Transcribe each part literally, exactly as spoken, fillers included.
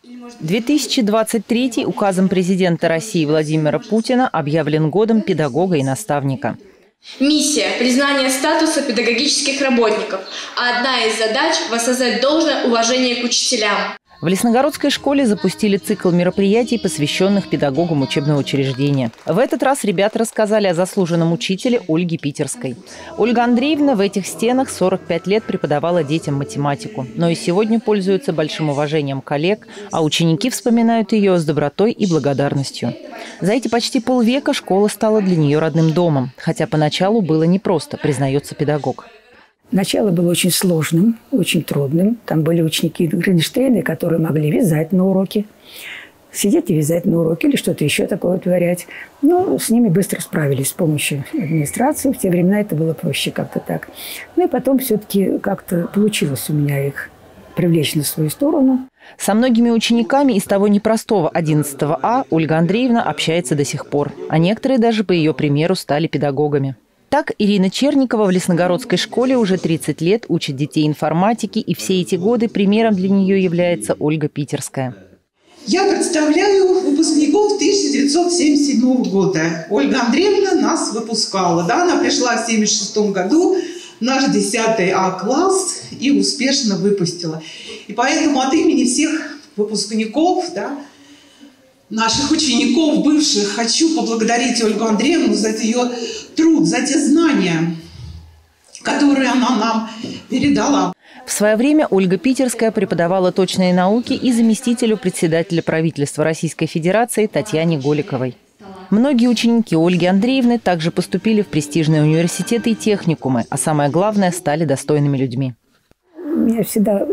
две тысячи двадцать третий указом президента России Владимира Путина объявлен годом педагога и наставника. Миссия – признание статуса педагогических работников, а одна из задач – воссоздать должное уважение к учителям. В Лесногородской школе запустили цикл мероприятий, посвященных педагогам учебного учреждения. В этот раз ребята рассказали о заслуженном учителе Ольге Питерской. Ольга Андреевна в этих стенах сорок пять лет преподавала детям математику, но и сегодня пользуется большим уважением коллег, а ученики вспоминают ее с добротой и благодарностью. За эти почти полвека школа стала для нее родным домом, хотя поначалу было непросто, признается педагог. Начало было очень сложным, очень трудным. Там были ученики Гринштейна, которые могли вязать на уроке, сидеть и вязать на уроке или что-то еще такое творять. Но с ними быстро справились с помощью администрации. В те времена это было проще как-то так. Ну и потом все-таки как-то получилось у меня их привлечь на свою сторону. Со многими учениками из того непростого одиннадцатого А Ольга Андреевна общается до сих пор. А некоторые даже по ее примеру стали педагогами. Так, Ирина Черникова в Лесногородской школе уже тридцать лет учит детей информатике, и все эти годы примером для нее является Ольга Питерская. Я представляю выпускников тысяча девятьсот семьдесят седьмого года. Ольга Андреевна нас выпускала. Да, она пришла в семьдесят шестом году в наш десятый А класс и успешно выпустила. И поэтому от имени всех выпускников, да, наших учеников, бывших, хочу поблагодарить Ольгу Андреевну за ее труд, за те знания, которые она нам передала. В свое время Ольга Питерская преподавала точные науки и заместителю председателя правительства Российской Федерации Татьяне Голиковой. Многие ученики Ольги Андреевны также поступили в престижные университеты и техникумы, а самое главное, стали достойными людьми. У меня всегда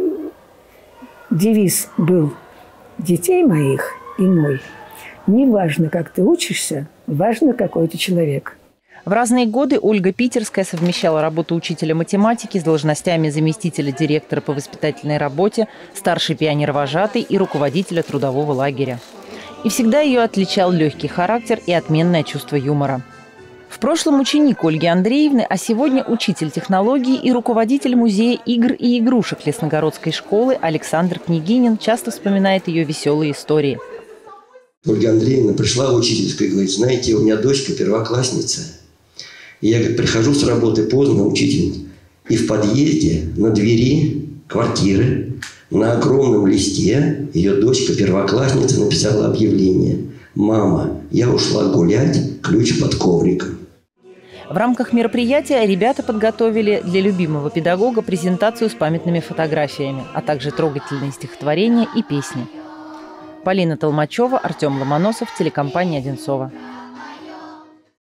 девиз был детей моих и мой. Не важно, как ты учишься, важно, какой ты человек. В разные годы Ольга Питерская совмещала работу учителя математики с должностями заместителя директора по воспитательной работе, старший пионер-вожатый и руководителя трудового лагеря. И всегда ее отличал легкий характер и отменное чувство юмора. В прошлом ученик Ольги Андреевны, а сегодня учитель технологий и руководитель музея игр и игрушек Лесногородской школы Александр Княгинин часто вспоминает ее веселые истории. Ольга Андреевна пришла в учительскую и говорит: знаете, у меня дочка первоклассница. И я, говорит, прихожу с работы поздно, учитель, и в подъезде на двери квартиры на огромном листе ее дочка первоклассница написала объявление: «Мама, я ушла гулять, ключ под ковриком». В рамках мероприятия ребята подготовили для любимого педагога презентацию с памятными фотографиями, а также трогательные стихотворения и песни. Полина Толмачева, Артем Ломоносов, телекомпания «Одинцово».